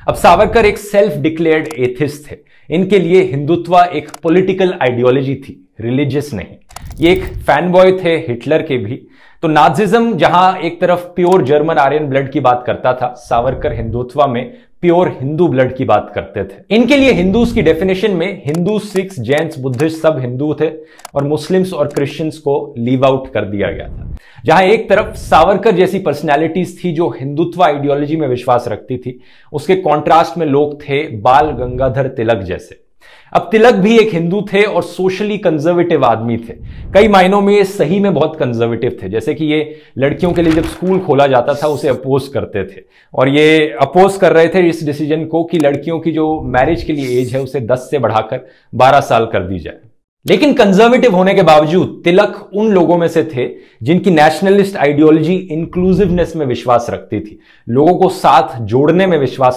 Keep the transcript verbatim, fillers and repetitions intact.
अब सावरकर एक self declared atheist थे। इनके लिए हिंदुत्व एक पॉलिटिकल आइडियोलॉजी थी, रिलीजियस नहीं। ये एक फैन बॉय थे हिटलर के भी। तो नाजिज्म जहां एक तरफ प्योर जर्मन आर्यन ब्लड की बात करता था, सावरकर हिंदुत्व में प्योर हिंदू ब्लड की बात करते थे। इनके लिए हिंदूज की डेफिनेशन में हिंदू, सिख्स, जैन्स, बुद्धिस्ट सब हिंदू थे और मुस्लिम्स और क्रिश्चियंस को लीव आउट कर दिया गया था। जहां एक तरफ सावरकर जैसी पर्सनैलिटीज थी जो हिंदुत्व आइडियोलॉजी में विश्वास रखती थी, उसके कॉन्ट्रास्ट में लोग थे बाल गंगाधर तिलक जैसे। अब तिलक भी एक हिंदू थे और सोशली कंजर्वेटिव आदमी थे। कई मायनों में ये सही में बहुत कंजर्वेटिव थे, जैसे कि ये लड़कियों के लिए जब स्कूल खोला जाता था उसे अपोज करते थे और ये अपोज कर रहे थे इस डिसीजन को कि लड़कियों की जो मैरिज के लिए एज है उसे दस से बढ़ाकर बारह साल कर दी जाए। लेकिन कंजर्वेटिव होने के बावजूद तिलक उन लोगों में से थे जिनकी नेशनलिस्ट आइडियोलॉजी इंक्लूसिवनेस में विश्वास रखती थी, लोगों को साथ जोड़ने में विश्वास